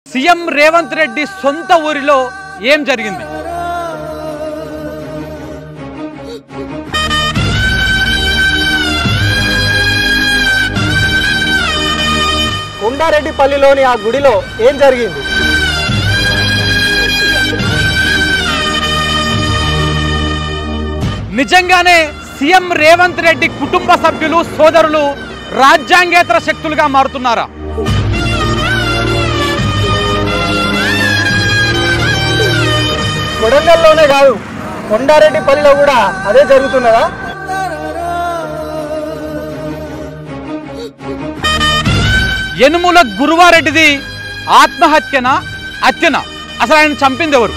CM Revanth Reddy సొంత ఊరిలో ఏం జరిగింది? కొండారెడ్డిపల్లిలోని ఆ గుడిలో ఏం జరిగింది? నిజంగానే సీఎం రేవంత్ రెడ్డి కుటుంబ సభ్యులు సోదరులు రాజ్యాంగేతర శక్తులుగా మారుతున్నారా? కొడంగల్లోనే కాదు, కొండారెడ్డిపల్లిలో కూడా అదే జరుగుతున్నదా? యనుమల గురువారెడ్డిది ఆత్మహత్యనా హత్యనా? అసలు ఆయన చంపింది ఎవరు?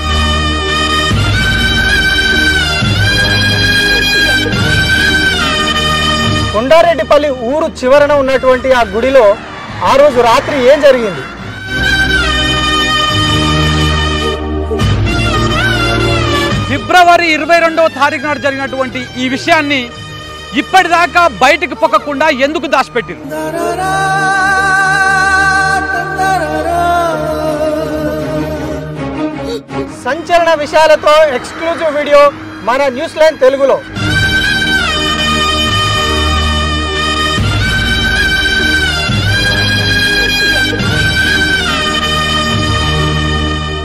కొండారెడ్డిపల్లి ఊరు చివరన ఉన్నటువంటి ఆ గుడిలో ఆ రోజు రాత్రి ఏం జరిగింది? ఫిబ్రవరి 22వ తారీఖు నాడు జరిగినటువంటి ఈ విషయాన్ని ఇప్పటిదాకా బయటకు పొక్కకుండా ఎందుకు దాచిపెట్టింది? సంచలన విషయాలతో ఎక్స్క్లూజివ్ వీడియో మన న్యూస్ లైన్ తెలుగులో.